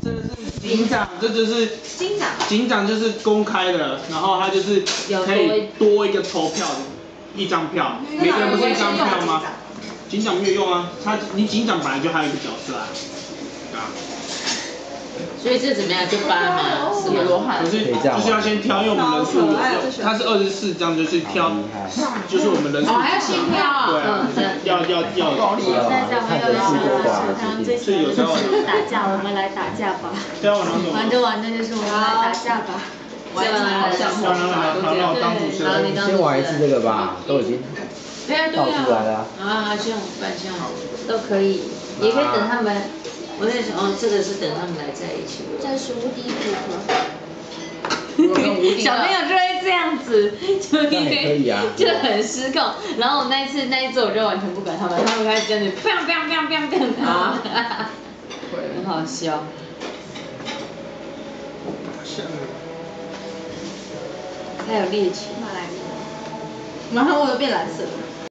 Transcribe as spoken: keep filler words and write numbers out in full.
这个是警长，这就是警长。 警长就是公开的，然后他就是可以多一个投票，一张票，每个人不是一张票吗？警长没有用啊，他你警长本来就还有一个角色啊，对啊。 所以这怎么样？就八吗？是吗？ 可是就是要先挑，因为我们人数有，它是二十四张，就是挑，就是我们人数。 哦，还要先挑啊。 对啊，要要要。 现在我们又要了，最喜欢就是打架，我们来打架吧。玩着玩着就是我们来打架吧。 玩着玩着， 好，然后当主持人。 先玩一次这个吧，都已经倒出来了。 啊，这样办这样都可以，也可以等他们。 我在想，哦，这个是等他们来在一起。 这是无敌组合。小朋友就会这样子，就因为就很失控。然后我那一次那一次我就完全不管他们，他们开始这样子，biang biang biang biang biang 啊，很好笑。还有猎奇。马上我又变蓝色了。